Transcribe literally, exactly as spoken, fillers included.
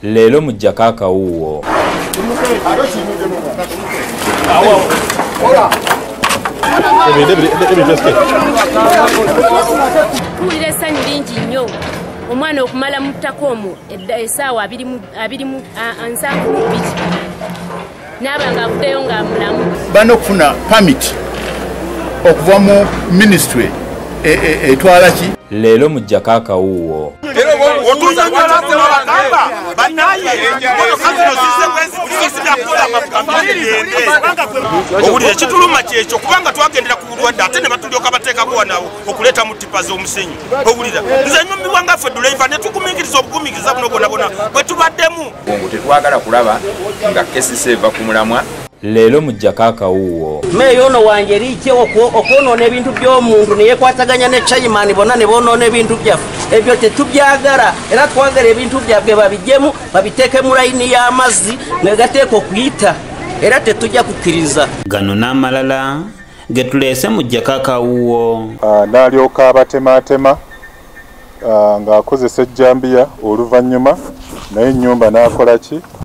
Leero mu Jakaka wuwo. Tuwulira essanyu lingi nnyo omwana okumala mu ttaka omwo essaawa abiri mu nsanvu mu bbiri n'aba ng'avuddeyo nga mulamu. Bana okufuna pamiti okuva mu ministry etwala ki? Leero mu Jakaka wuwo. Owulire kituluma kyekyo kubanga twagendera ku bulwadde ate ne batulyoka bateekako wanawo okuleeta mu ttipa z'omusenyu. Owulira nze nyumirwa nga ffe duleiva ne tugumingiriza obugumingiriza buno bwonna bwe tubaddemu. Tetwagala kulaba nga kesisi eva ku mulamwa. Leero mu Jakaka wuwo. Meeyo ono wange liike okwonoona ebintu by'omuntu ne yeekwataganya ne Chairman bonna ne boonoona ebintu byaffe. Ebyo tetubyagala era twagala ebintu byabwe babijjemu babiteeke mu layini y'amazzi ne gateeka okuyita era tetujja kukkiriza. Gano n'amalala ge tuleese mu Jakaka wuwo. N'alyoka abatemaatema ng'akozesa ejjambiya oluvannyuma naye ennyumba n'akola ki?